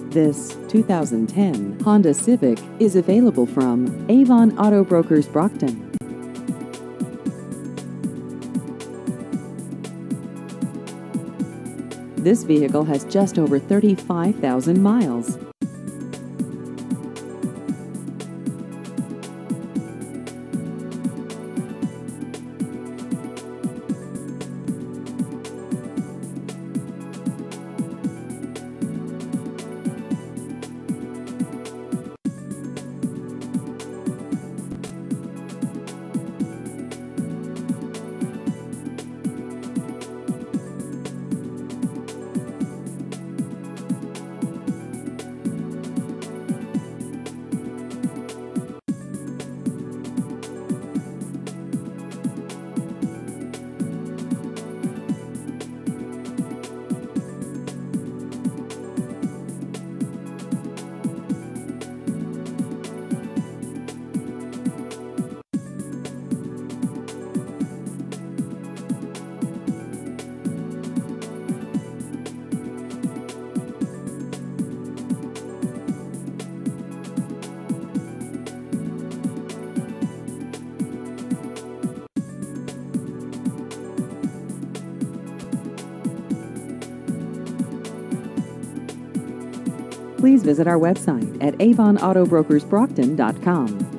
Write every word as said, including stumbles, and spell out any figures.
This two thousand ten Honda Civic is available from Avon Auto Brokers Brockton. This vehicle has just over thirty-five thousand miles. Please visit our website at avon auto brokers brockton dot com.